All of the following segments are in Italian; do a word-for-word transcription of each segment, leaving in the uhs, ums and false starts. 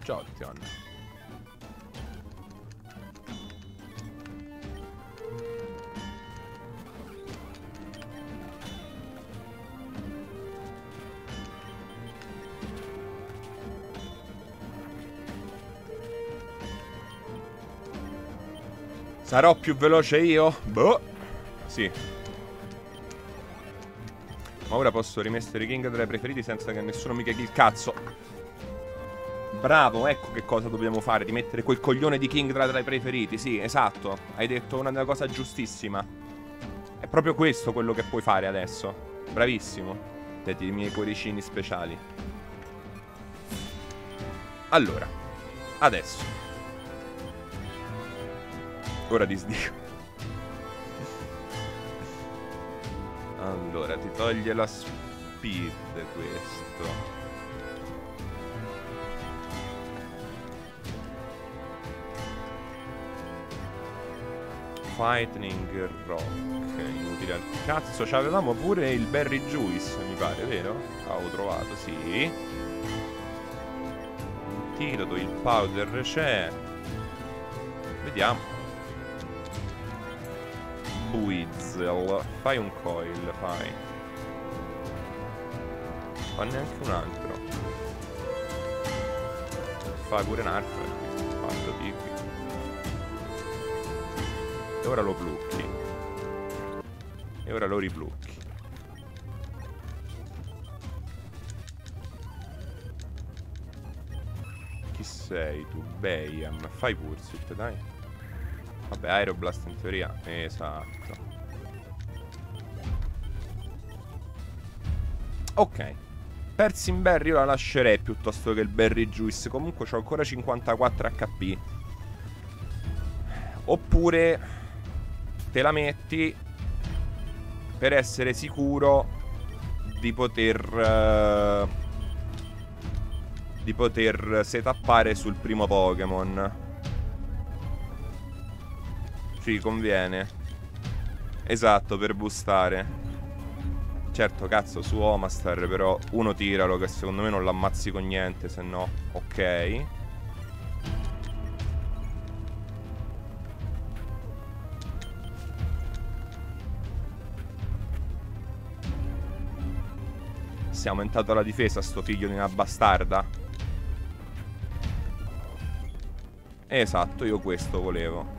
Jolteon. Sarò più veloce io? Boh. Sì. Ma ora posso rimettere i King tra i preferiti senza che nessuno mi caghi il cazzo. Bravo, ecco che cosa dobbiamo fare. Di mettere quel coglione di King tra i preferiti. Sì, esatto. Hai detto una cosa giustissima. È proprio questo quello che puoi fare adesso. Bravissimo. Vedi i miei cuoricini speciali. Allora. Adesso. Ora disdico. Allora, ti toglie la speed questo. Lightning Rock. Inutile al cazzo. C'avevamo pure il Berry Juice, mi pare, vero? Avevo trovato, sì. Antidoto, il powder c'è. Vediamo. Buizel. Fai un coil, fai. Fa neanche un altro. Fai pure un altro. Fatto tipico. E ora lo blucchi. E ora lo riblucchi. Chi sei tu? Bayam. Fai Pursuit, dai. Vabbè, Aeroblast in teoria. Esatto. Ok. Persimberry io la lascerei piuttosto che il Berry Juice. Comunque c'ho ancora cinquantaquattro H P. Oppure te la metti per essere sicuro di poter uh, di poter setappare sul primo Pokémon. Sì, conviene. Esatto, per boostare. Certo, cazzo, su Omastar però uno tiralo, che secondo me non l'ammazzi con niente, se no. Ok. Si è aumentato la difesa sto figlio di una bastarda. Esatto, io questo volevo.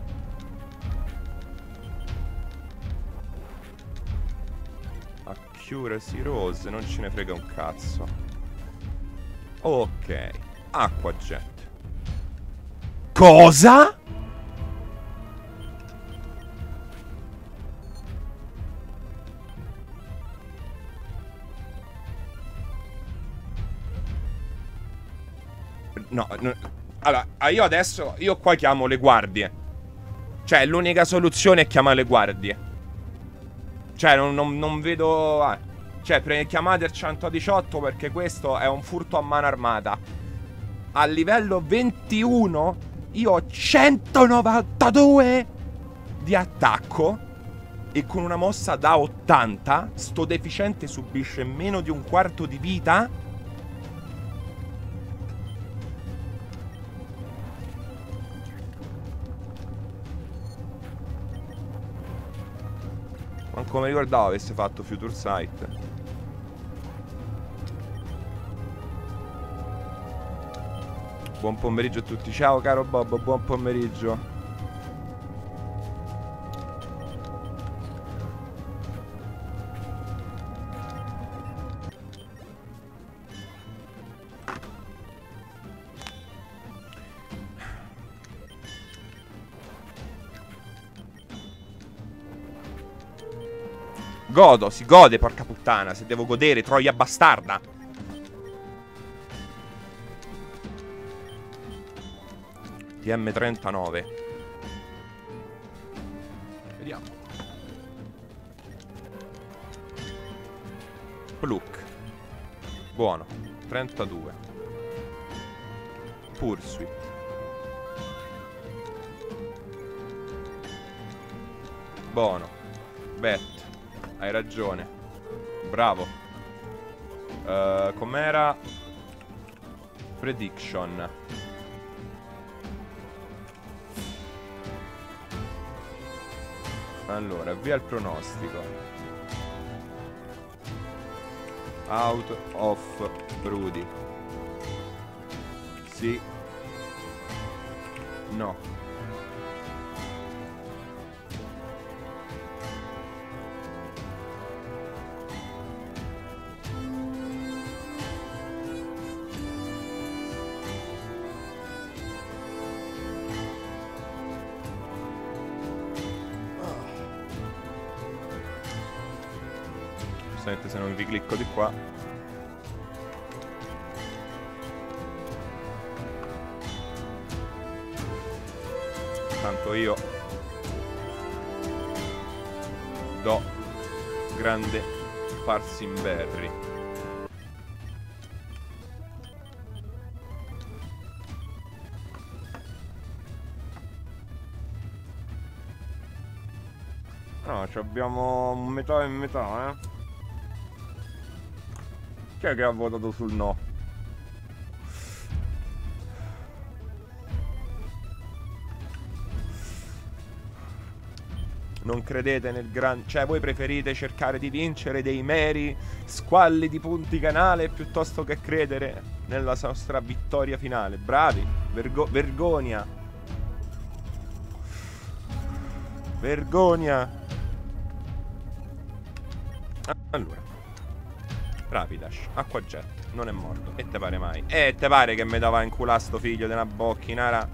Accuracy Rose, non ce ne frega un cazzo. Ok. Acqua Jet. Cosa? No, no. Allora, io adesso, io qua chiamo le guardie. Cioè, l'unica soluzione è chiamare le guardie. Cioè, non, non, non vedo... Ah. Cioè, chiamate il centodiciotto perché questo è un furto a mano armata. A livello ventuno io ho centonovantadue di attacco. E con una mossa da ottanta sto deficiente subisce meno di un quarto di vita. Manco mi ricordavo avesse fatto Future Sight. Buon pomeriggio a tutti. Ciao caro Bob, buon pomeriggio. Godo, si gode, porca puttana. Se devo godere, troia bastarda. T M trentanove. Vediamo. Pluck. Buono. trentadue. Pursuit. Buono. Bet. Hai ragione. Bravo. uh, Com'era? Prediction. Allora, via il pronostico. Out of Rudy. Sì. No. Se non vi clicco di qua. Tanto io do grande Parsimberry. No, ci abbiamo un metà e metà, eh. Chi è che ha votato sul no? Non credete nel gran... Cioè, voi preferite cercare di vincere dei meri squalli di punti canale piuttosto che credere nella nostra vittoria finale. Bravi. Vergo... Vergogna. Vergogna. Allora. Rapidash, acquajet, non è morto. E te pare mai? E te pare che mi dava in culo sto figlio di una bocchinara?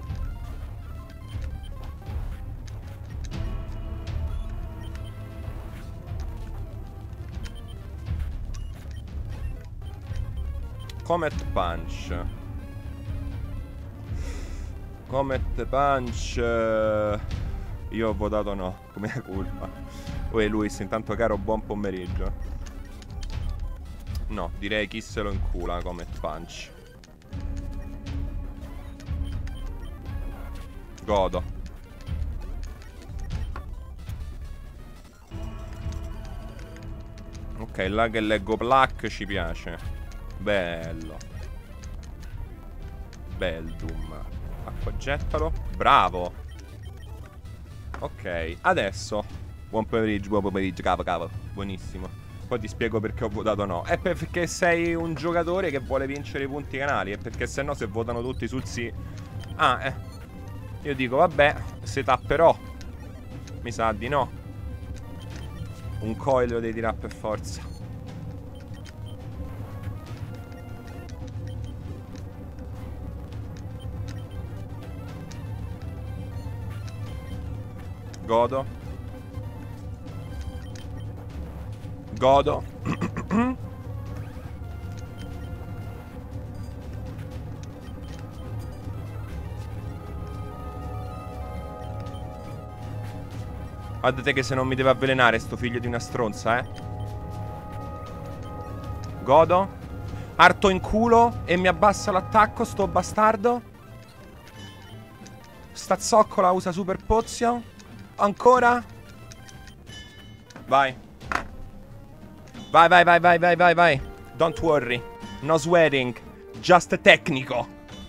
Comet Punch. Comet Punch. Io ho votato no, come colpa. Uè Luis, intanto caro, buon pomeriggio. No, direi chi se lo incula Comet Punch. Godo. Ok, là che leggo Plaque ci piace. Bello. Beldum. Acquagettalo. Bravo. Ok, adesso. Buon pomeriggio, buon pomeriggio, cavo, cavo. Buonissimo. Poi ti spiego perché ho votato no. È perché sei un giocatore che vuole vincere i punti canali. E perché se no se votano tutti sul sì. Ah, eh. Io dico vabbè, se tapperò. Mi sa di no. Un coil lo devi tirare per forza. Godo. Godo. Guardate che se non mi deve avvelenare sto figlio di una stronza, eh. Godo. Arto in culo e mi abbassa l'attacco sto bastardo. Stazzoccola usa super pozio. Ancora. Vai. Vai, vai, vai, vai, vai, vai, vai. Don't worry. No swearing. Just tecnico.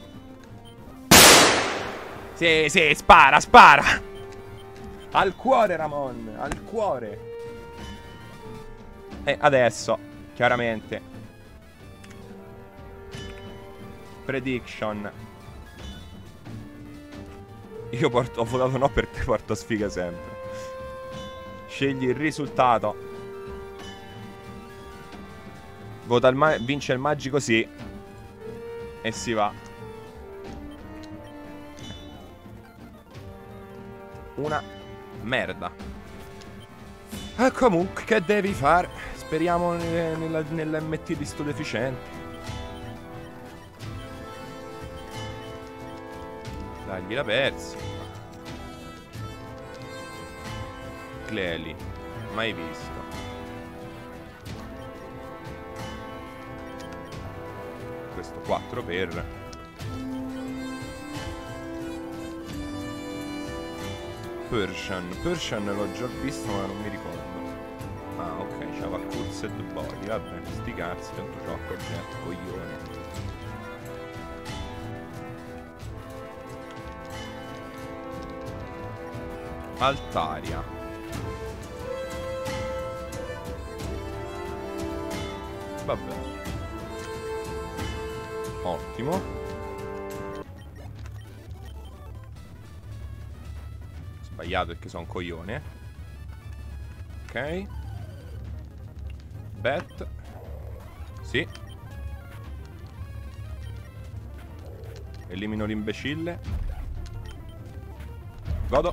Sì, sì, spara, spara. Al cuore, Ramon. Al cuore. E adesso, chiaramente. Prediction. Io porto, ho votato no perché porto sfiga sempre. Scegli il risultato. Vota il ma vince il magico sì. E si va. Una merda. E comunque che devi fare? Speriamo nell'M T di sto deficiente. Dai, gliela persi. Clearly. Mai visto. Questo quattro per Persian. Persian l'ho già visto ma non mi ricordo. Ah ok, c'aveva Cursed Body. Vabbè, sti cazzi, tanto c'ho Acquajet, coglione. Altaria. Vabbè. Ottimo. Sbagliato perché sono un coglione. Ok. Bet. Sì. Elimino l'imbecille. Godo.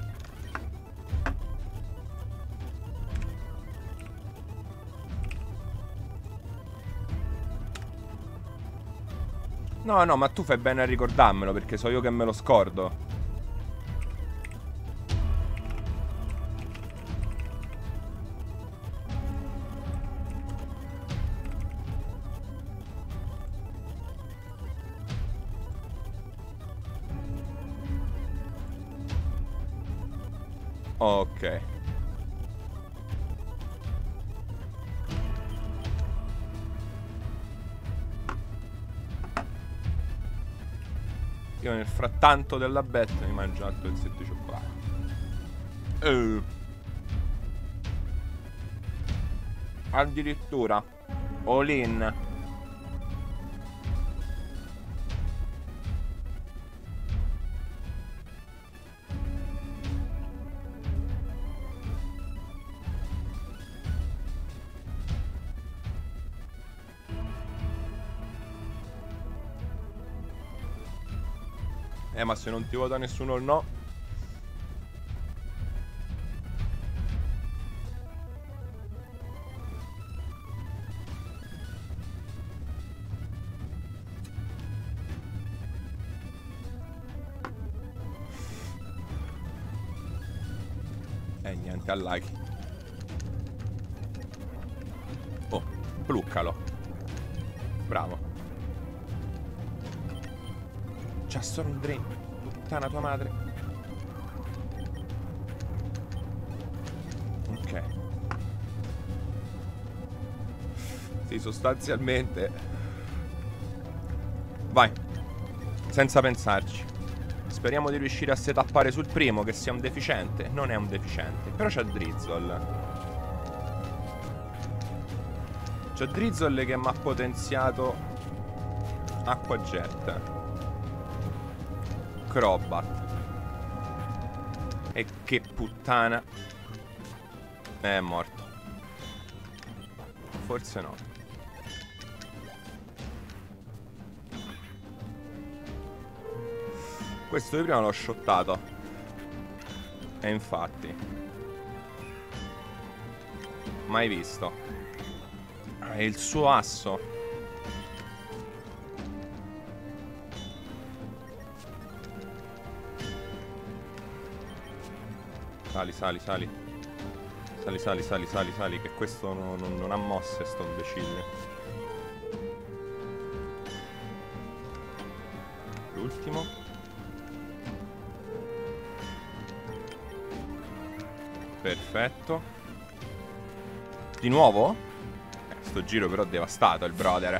No, no, ma tu fai bene a ricordarmelo, perché so io che me lo scordo. Ok. Io nel frattanto della bet mi mangio altro il pezzetto di cioccolato. Uh. Addirittura all in. Eh, ma se non ti vota nessuno il no. Eh, niente, al like. Oh, pluccalo. Bravo. C'ha solo un drink. Puttana tua madre. Ok. Sì, sostanzialmente. Vai. Senza pensarci. Speriamo di riuscire a setappare sul primo, che sia un deficiente. Non è un deficiente. Però c'ha Drizzle. C'ha Drizzle che mi ha potenziato Acqua Jet. Crobat. E che puttana. È morto. Forse no. Questo di prima l'ho shottato. E infatti mai visto. È il suo asso. Sali, sali, sali. Sali, sali, sali, sali, sali. Che questo non, non, non ha mosse, sto imbecille. L'ultimo. Perfetto. Di nuovo? Eh, sto giro però è devastato il brother.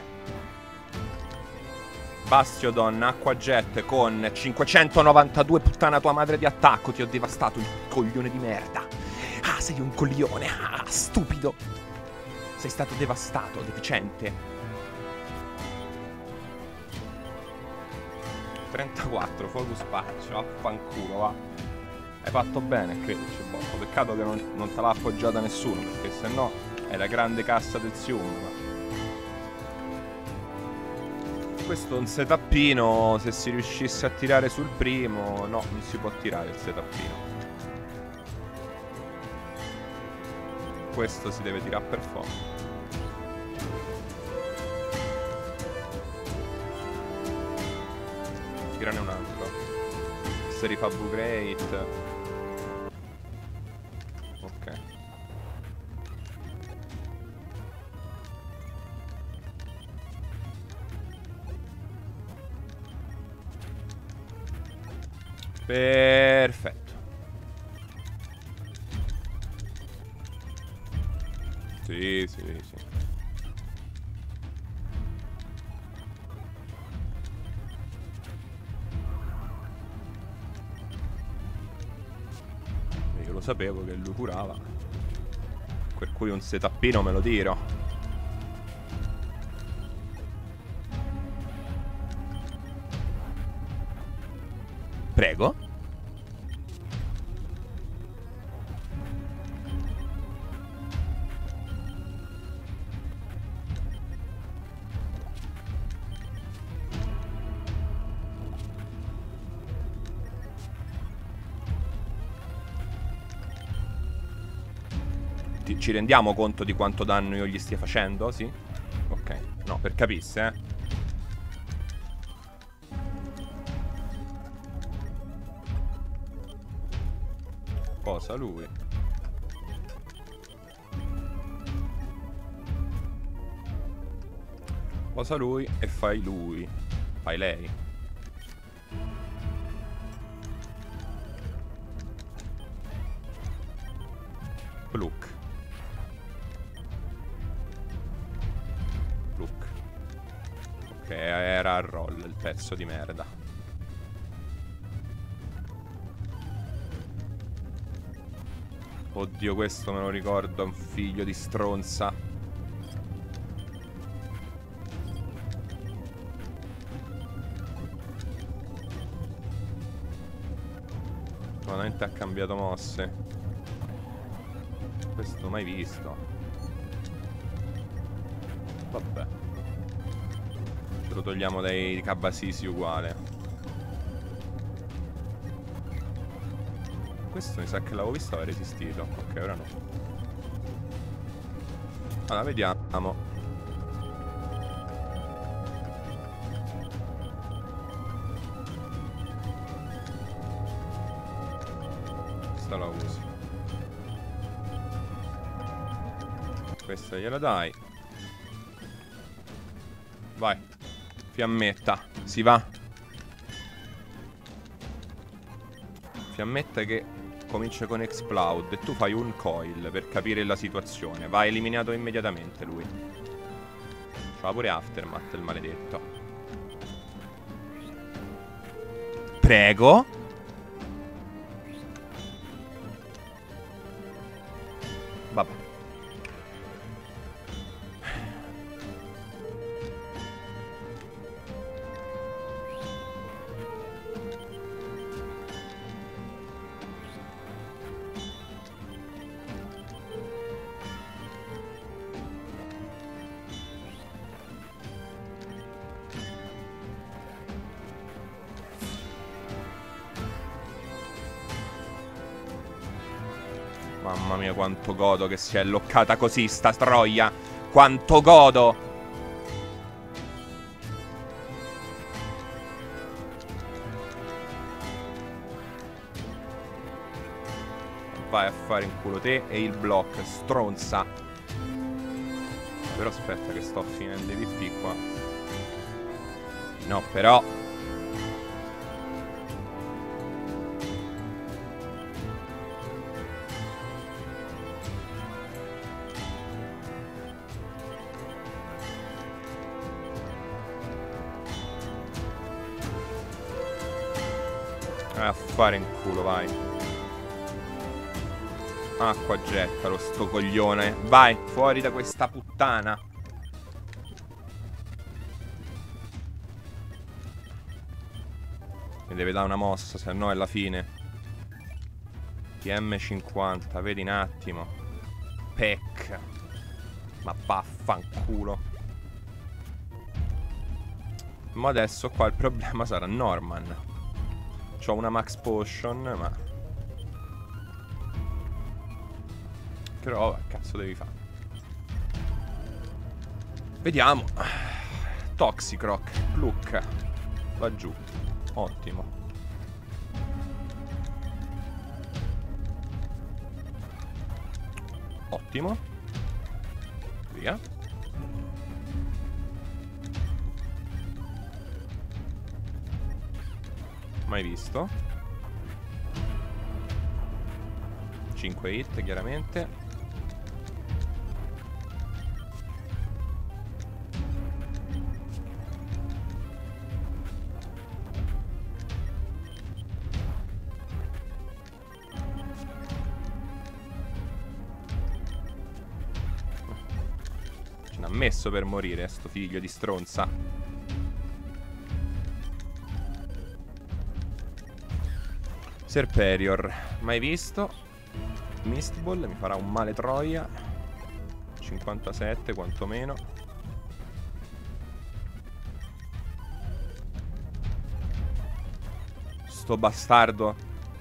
Bastiodon, Acqua Jet con cinquecentonovantadue, puttana tua madre di attacco. Ti ho devastato, il coglione di merda. Ah, sei un coglione. Ah, stupido. Sei stato devastato, deficiente. trentaquattro, focus patch, vaffanculo, va. Hai fatto bene, credici, Bocco. Peccato che non, non te l'ha appoggiata nessuno, perché sennò è la grande cassa del Sium. Questo è un setappino. Se si riuscisse a tirare sul primo. No, non si può tirare il setappino. Questo si deve tirare per forza. Tirane un altro. Se rifà Bugreat. Ok. Perfetto. Sì, sì, sì. lo sapevo che lui curava. Per cui un setappino me lo tiro. Prego. Ci rendiamo conto di quanto danno io gli stia facendo? Sì? Ok. No, per capisse, eh. Cosa lui? Cosa lui e fai lui. Fai lei. Pluck. Ok, era a roll il pezzo di merda. Oddio, questo me lo ricordo, è un figlio di stronza. Veramente ha cambiato mosse. Questo mai visto. Vabbè. Lo togliamo dai Kabasisi uguale. Questo mi sa che l'avevo visto, aveva resistito. Ok, ora no. Allora, vediamo. Questa la uso. Questa gliela dai. Vai. Fiammetta, si va. Fiammetta che comincia con Explode e tu fai un coil per capire la situazione. Va eliminato immediatamente lui. C'ha pure Aftermath il maledetto. Prego. Vabbè. Mamma mia quanto godo che si è loccata così sta troia. Quanto godo. Vai a fare in culo te e il block, stronza. Però aspetta che sto finendo i V P qua. No però. A fare in culo, vai. Acqua gettalo, sto coglione. Vai, fuori da questa puttana. Mi deve dare una mossa, se no è la fine. T M cinquanta, vedi un attimo. Peck. Ma vaffanculo. Ma adesso qua il problema sarà Norman. C'ho una max potion, ma... Però, cazzo devi fare? Vediamo. Toxicroc, Pluck. Va giù. Ottimo. Ottimo. Via. Mai visto. cinque hit chiaramente. messo per morire, sto figlio di stronza. Serperior, mai visto. Mistball, mi farà un male troia. cinquantasette quantomeno. Sto bastardo.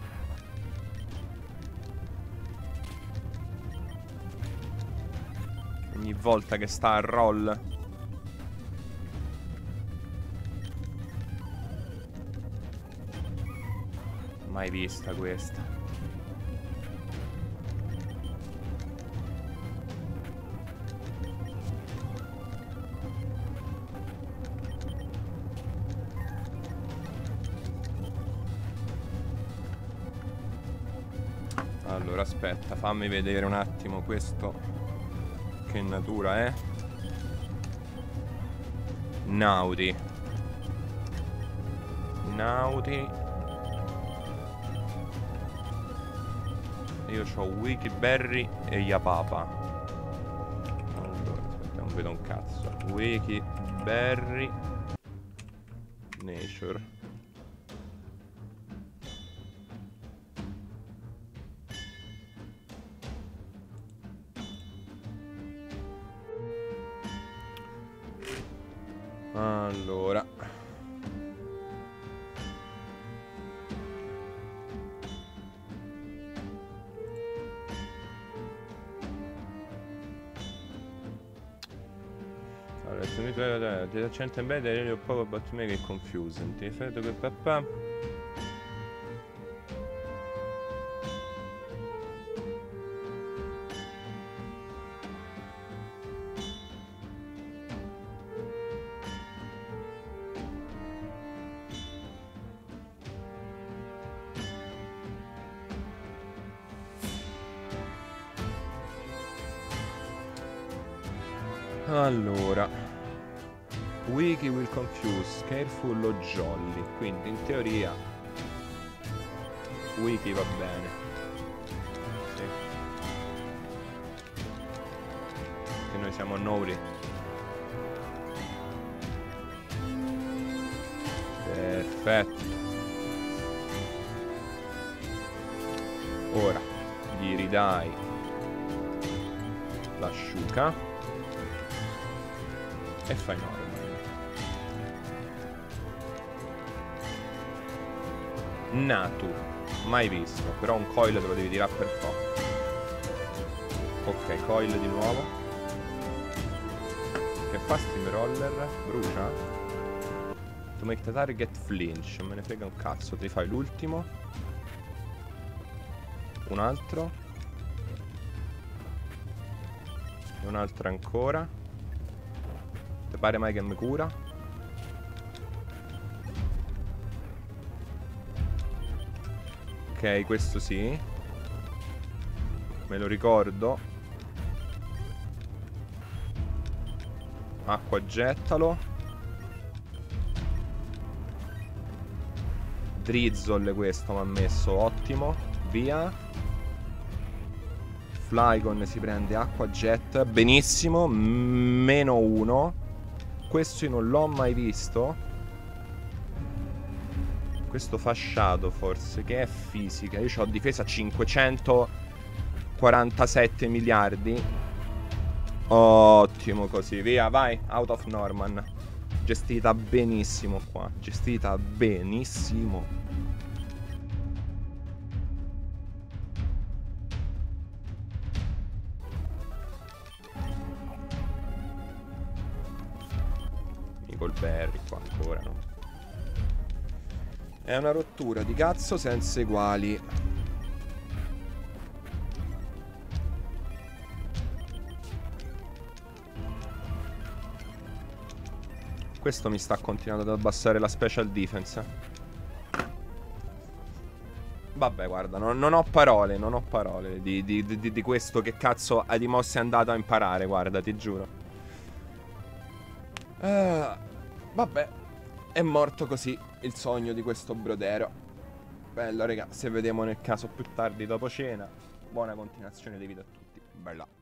Ogni volta che sta a roll. Mai vista questa. Allora aspetta, fammi vedere un attimo questo. Che natura è? Nauti. Nauti. Io c'ho Wikiberry e Yapapa. Allora, aspetta, non vedo un cazzo. Wikiberry Nature. Allora. Allora, se mi trovo ti accento in bene, io ho poco but make it confusing. Ti fai che papà. Allora, Wiki will confuse, careful o jolly. Quindi in teoria Wiki va bene. Sì. Che noi siamo Nori. Perfetto. Ora gli ridai l'asciuga e fai normal. Natu, mai visto, però un coil te lo devi tirare per forza. Ok, coil di nuovo. Che fa steamroller? Brucia? To make the target flinch. Non me ne frega un cazzo. Ti fai l'ultimo. Un altro. E un altro ancora. Ti pare mai che mi cura? Ok, questo sì. Me lo ricordo. Acqua gettalo. Drizzle questo mi ha messo. Ottimo. Via. Flygon si prende acqua jet. Benissimo. Meno uno. Questo io non l'ho mai visto. Questo fasciato forse, che è fisica. Io ho difesa cinquecentoquarantasette miliardi. Ottimo così, via, vai. Out of Norman. Gestita benissimo qua. Gestita benissimo. Berry qua ancora, no? È una rottura di cazzo senza eguali. Questo mi sta continuando ad abbassare la special defense. Vabbè, guarda, non, non ho parole, non ho parole di, di, di, di questo che cazzo di mosse è andato a imparare, guarda, ti giuro. Uh, vabbè, è morto così il sogno di questo brodero. Bello, raga, se vediamo nel caso più tardi dopo cena. Buona continuazione di video a tutti. Bella.